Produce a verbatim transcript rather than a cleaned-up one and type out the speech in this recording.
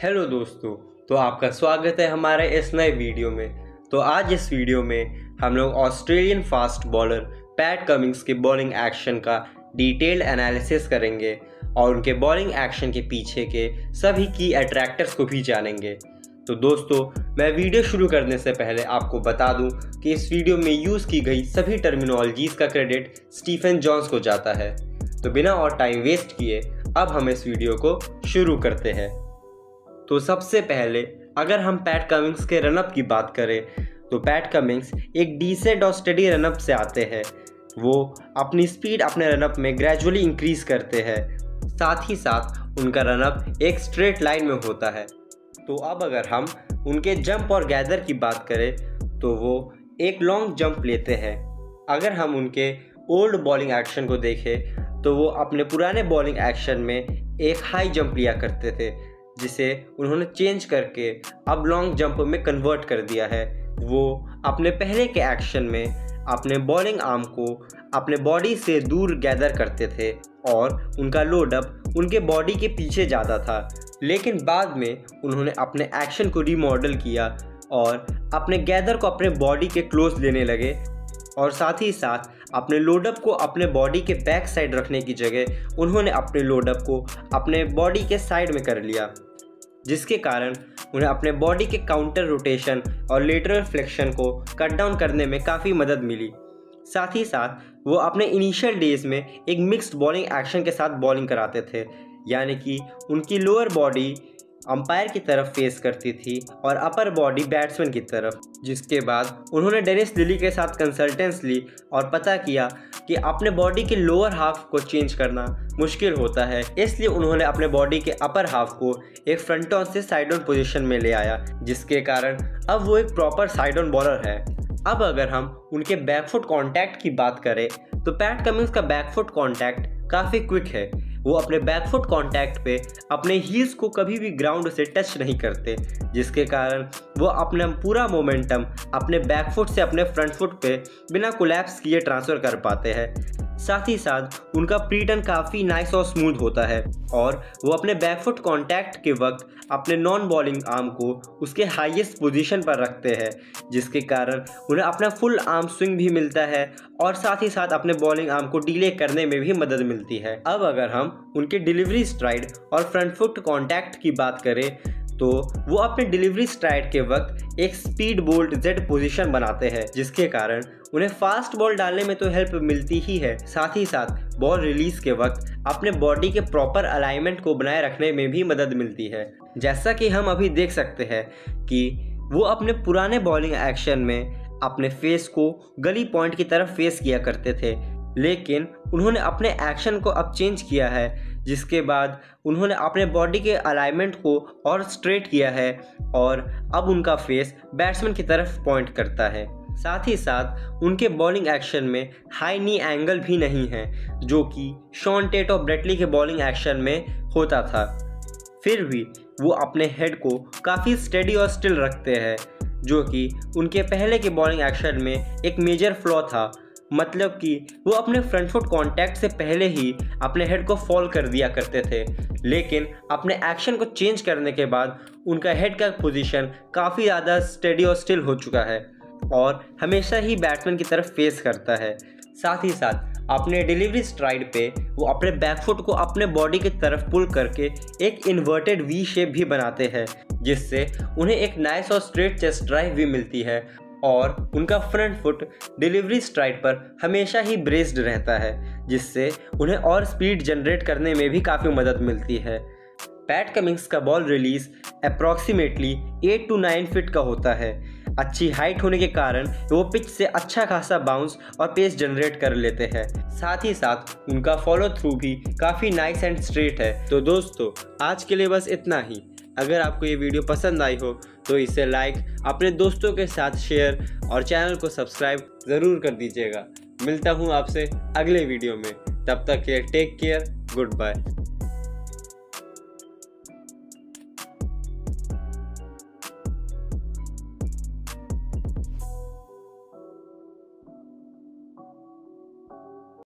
Hello दोस्तों, तो आपका स्वागत है हमारे इस नए वीडियो में। तो आज इस वीडियो में हम लोग Australian fast bowler Pat Cummins के बॉलिंग एक्शन का डिटेल्ड एनालिसिस करेंगे और उनके बॉलिंग एक्शन के पीछे के सभी की अट्रैक्टर्स को भी जानेंगे। तो दोस्तों, मैं वीडियो शुरू करने से पहले आपको बता दूं कि इस वीडियो में यूज़ की गई सभी टर्मिनोलॉजीज़ का क्रेडिट स्टीफन जॉन्स को जाता है। तो बिना और टाइम वेस्ट किए अब हम इस वीडियो को शुरू करते हैं। तो सबसे पहले अगर हम पैट कमिंस के रनअप की बात करें तो पैट कमिंस एक डिसेंट और स्टडी रनअप से आते हैं। वो अपनी स्पीड अपने रनअप में ग्रेजुअली इंक्रीज करते हैं, साथ ही साथ उनका रनअप एक स्ट्रेट लाइन में होता है। तो अब अगर हम उनके जंप और गैदर की बात करें तो वो एक लॉन्ग जंप लेते हैं। अगर हम उनके ओल्ड बॉलिंग एक्शन को देखें तो वो अपने पुराने बॉलिंग एक्शन में एक हाई जंप लिया करते थे, जिसे उन्होंने चेंज करके अब लॉन्ग जंप में कन्वर्ट कर दिया है। वो अपने पहले के एक्शन में अपने बॉलिंग आर्म को अपने बॉडी से दूर गैदर करते थे और उनका लोडअप उनके बॉडी के पीछे जाता था, लेकिन बाद में उन्होंने अपने एक्शन को रीमॉडल किया और अपने गैदर को अपने बॉडी के क्लोज लेने लगे और साथ ही साथ अपने लोडअप को अपने बॉडी के बैक साइड रखने की जगह उन्होंने अपने लोडअप को अपने बॉडी के साइड में कर लिया, जिसके कारण उन्हें अपने बॉडी के काउंटर रोटेशन और लेटरल फ्लेक्शन को कट डाउन करने में काफ़ी मदद मिली। साथ ही साथ वो अपने इनिशियल डेज में एक मिक्स्ड बॉलिंग एक्शन के साथ बॉलिंग कराते थे, यानी कि उनकी लोअर बॉडी अंपायर की तरफ फेस करती थी और अपर बॉडी बैट्समैन की तरफ। जिसके बाद उन्होंने डेनिस लिली के साथ कंसल्टेंस ली और पता किया कि अपने बॉडी के लोअर हाफ को चेंज करना मुश्किल होता है, इसलिए उन्होंने अपने बॉडी के अपर हाफ को एक फ्रंट ऑन से साइड ऑन पोजीशन में ले आया, जिसके कारण अब वो एक प्रॉपर साइड ऑन बॉलर है। अब अगर हम उनके बैकफुट कॉन्टैक्ट की बात करें तो पैट कमिंस का बैकफुट कॉन्टैक्ट काफ़ी क्विक है। वो अपने बैकफुट कॉन्टैक्ट पे अपने हील्स को कभी भी ग्राउंड से टच नहीं करते, जिसके कारण वो अपना पूरा मोमेंटम अपने बैकफुट से अपने फ्रंट फुट पे बिना कोलैप्स किए ट्रांसफ़र कर पाते हैं। साथ ही साथ उनका प्रीटर्न काफ़ी नाइस और स्मूथ होता है और वो अपने बैकफुट कॉन्टैक्ट के वक्त अपने नॉन बॉलिंग आर्म को उसके हाईएस्ट पोजीशन पर रखते हैं, जिसके कारण उन्हें अपना फुल आर्म स्विंग भी मिलता है और साथ ही साथ अपने बॉलिंग आर्म को डिले करने में भी मदद मिलती है। अब अगर हम उनके डिलीवरी स्ट्राइड और फ्रंट फुट कॉन्टैक्ट की बात करें तो वो अपने डिलीवरी स्ट्राइड के वक्त एक स्पीड बोल्ट जेड पोजीशन बनाते हैं, जिसके कारण उन्हें फास्ट बॉल डालने में तो हेल्प मिलती ही है, साथ ही साथ बॉल रिलीज के वक्त अपने बॉडी के प्रॉपर अलाइनमेंट को बनाए रखने में भी मदद मिलती है। जैसा कि हम अभी देख सकते हैं कि वो अपने पुराने बॉलिंग एक्शन में अपने फेस को गली पॉइंट की तरफ फेस किया करते थे, लेकिन उन्होंने अपने एक्शन को अब चेंज किया है, जिसके बाद उन्होंने अपने बॉडी के अलाइनमेंट को और स्ट्रेट किया है और अब उनका फेस बैट्समैन की तरफ पॉइंट करता है। साथ ही साथ उनके बॉलिंग एक्शन में हाई नी एंगल भी नहीं है, जो कि शॉन टेट और ब्रेटली के बॉलिंग एक्शन में होता था। फिर भी वो अपने हेड को काफ़ी स्टेडी और स्टिल रखते हैं, जो कि उनके पहले के बॉलिंग एक्शन में एक मेजर फ्लॉ था। मतलब कि वो अपने फ्रंट फुट कॉन्टैक्ट से पहले ही अपने हेड को फॉल कर दिया करते थे, लेकिन अपने एक्शन को चेंज करने के बाद उनका हेड का पोजीशन काफ़ी ज़्यादा स्टेडी और स्टिल हो चुका है और हमेशा ही बैट्समैन की तरफ फेस करता है। साथ ही साथ अपने डिलीवरी स्ट्राइड पे वो अपने बैकफुट को अपने बॉडी की तरफ पुल करके एक इन्वर्टेड वी शेप भी बनाते हैं, जिससे उन्हें एक नाइस और स्ट्रेट चेस्ट ड्राइव भी मिलती है और उनका फ्रंट फुट डिलीवरी स्ट्राइड पर हमेशा ही ब्रेस्ड रहता है, जिससे उन्हें और स्पीड जनरेट करने में भी काफ़ी मदद मिलती है। पैट कमिंस का ball release approximately eight to nine feet का होता है। अच्छी हाइट होने के कारण वो पिच से अच्छा खासा बाउंस और पेस जनरेट कर लेते हैं। साथ ही साथ उनका फॉलो थ्रू भी काफ़ी नाइस एंड स्ट्रेट है। तो दोस्तों, आज के लिए बस इतना ही। अगर आपको ये वीडियो पसंद आई हो तो इसे लाइक, अपने दोस्तों के साथ शेयर और चैनल को सब्सक्राइब ज़रूर कर दीजिएगा। मिलता हूँ आपसे अगले वीडियो में, तब तक के टेक केयर, गुड बाय।